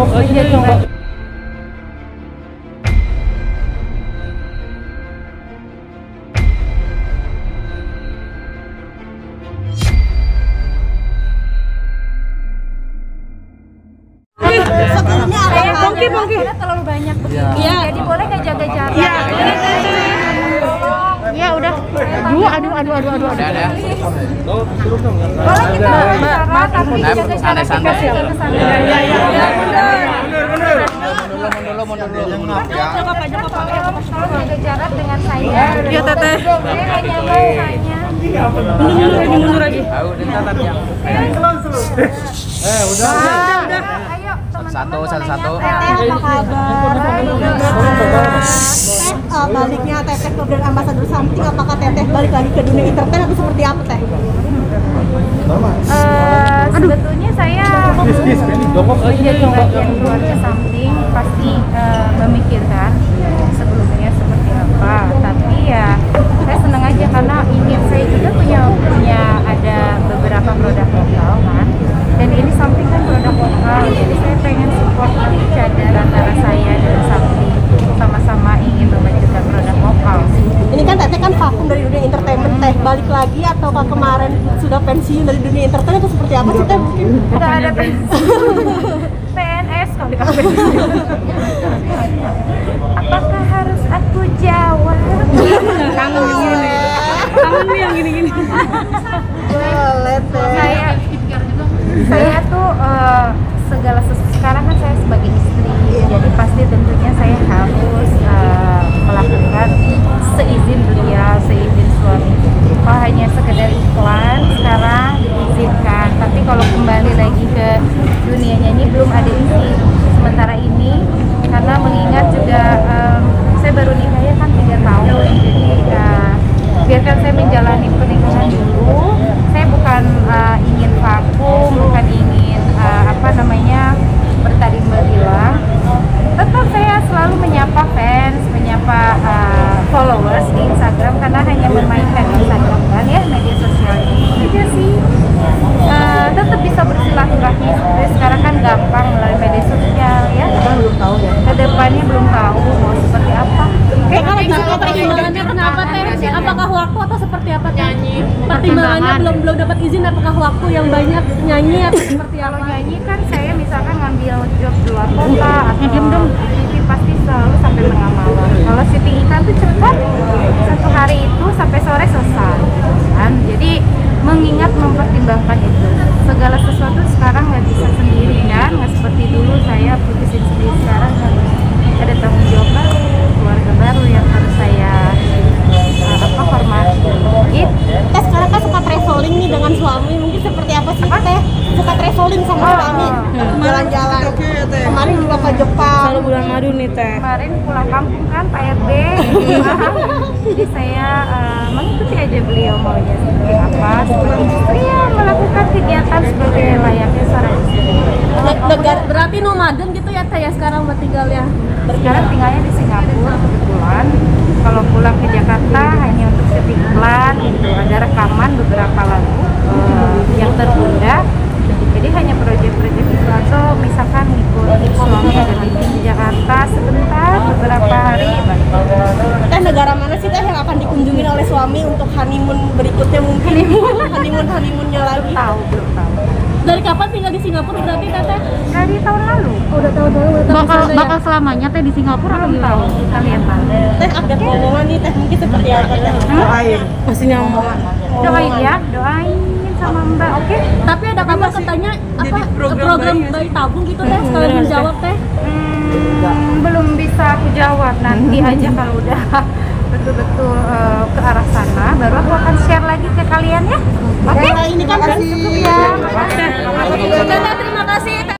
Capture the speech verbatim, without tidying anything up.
Sebelumnya Saya bongki bongki terlalu banyak begini. Iya. Jadi boleh nggak jaga jarak? Iya. Ya udah. Aduh aduh aduh aduh aduh. Ada ada. Boleh kita bicara tapi jaga jarak kita sih ke sana. Iya iya iya. Mundur mundur mundur mundur. Jangan apa jangan apa. Tolong jaga jarak dengan saya. Iya teteh. Saya hanya mau tanya. Mundur lagi mundur lagi. Tahu dentar yang. Eh udah. Ayo Satu satu satu. Teteh apa kabar? Teh, uh, baliknya Teteh ke brand ambassador something, apakah Teteh balik lagi ke dunia entertain atau seperti apa Teh? Uh, sebetulnya saya menjadi bagian keluarga something pasti uh, memikirkan sebelumnya seperti apa, tapi ya saya senang aja karena ingin saya juga punya punya ada beberapa produk lokal kan, dan ini something kan produk lokal, jadi saya pengen support each other antara saya dan something, sama-sama ingin memajukan produk lokal. Ini kan Teteh kan vakum dari dunia entertainment Teh, balik lagi ataukah kemarin sudah pensiun dari dunia entertain atau seperti apa sih Teh mungkin? Udah ada P N S kalau dikasih. Apakah harus aku jawab? Kangen gini. Kangen nih yang gini-gini. Boleh Teh. Saya saya tuh uh, segala sesuatu sekarang kan saya sebagai istri, jadi pasti tentunya saya harus uh, melakukan seizin beliau, seizin suami. Kalau hanya sekedar iklan sekarang diizinkan, tapi kalau kembali lagi ke dunia nyanyi belum ada izin sementara ini, karena mengingat juga um, saya baru nikah ya kan tiga tahun, jadi uh, biarkan saya menjalani pernikahan dulu. Saya bukan uh, ingin vakum, bukan ingin uh, apa namanya bertaring berhilang. Tetap saya selalu menyapa fans, menyapa uh, followers di Instagram karena hanya memainkan Instagram kan ya, media sosial ini aja sih. Uh, tetap bisa bersilaturahmi. Sekarang kan gampang melalui media sosial ya. Belum tahu ya. Kedepannya belum tahu mau seperti apa. Kayak kalau gitu pertimbangannya kenapa Teh? Apakah waktu atau seperti apa nyanyi? Pertimbangannya belum belum dapat izin, apakah waktu yang banyak nyanyi atau seperti apa? Kalau nyanyi kan saya misalkan ngambil job di luar kota atau di T V pasti selalu sampai tengah malam. Kalau syuting iklan tuh cepat, satu hari itu sampai sore selesai kan. Jadi mengingat mempertimbangkan itu, segala sesuatu sekarang nggak bisa sendiri kan, nggak seperti dulu saya putusin sendiri. Sekarang ada tanggung jawab baru, keluarga baru yang harus saya uh, apa hormati. Gitu. Teh sekarang kan suka traveling nih dengan suami, mungkin seperti apa sih Teh? Suka traveling sama Oh. suami, jalan-jalan. Kemarin juga ke Jepang. Selalu bulan madu nih Teh. Kemarin pulang kampung kan Pak R D, jadi saya uh, mengikuti aja beliau maunya seperti apa, seperti istri ya melakukan kegiatan sebagai layaknya seorang istri. Negara berarti nomaden gitu ya Teh ya sekarang buat tinggalnya. Sekarang tinggalnya di Singapura kebetulan. Kalau pulang ke Jakarta hanya untuk syuting iklan, gitu. Ada rekaman beberapa lagu uh, yang tertunda. Jadi hanya proyek-proyek itu atau misalkan ngikut suami ada meeting di Jakarta sebentar beberapa hari balik. Teh negara mana sih Teh yang akan dikunjungi oleh suami untuk honeymoon berikutnya mungkin? honeymoon honeymoonnya lagi. Tahu belum tahu. Dari kapan tinggal di Singapura berarti Teh? Dari tahun lalu. Oh, udah tahun-tahun udah tahun Bakal sana ya? bakal selamanya Teh di Singapura atau Belum gimana? tahu. Kita lihat nanti. Teh update ngomongan nih Teh mungkin seperti apa Teh? Doain. Masih nyambung. Doain ya, doain sama Mbak. Oke. Tapi ada kabar katanya apa program bayi tabung gitu Teh sekalian menjawab Teh. Hmm, belum bisa aku jawab, nanti aja kalau udah betul-betul uh, ke arah sana baru aku akan share lagi ke kalian ya. Oke. Nah, ini kan Cukup ya. Teh, terima kasih Teh.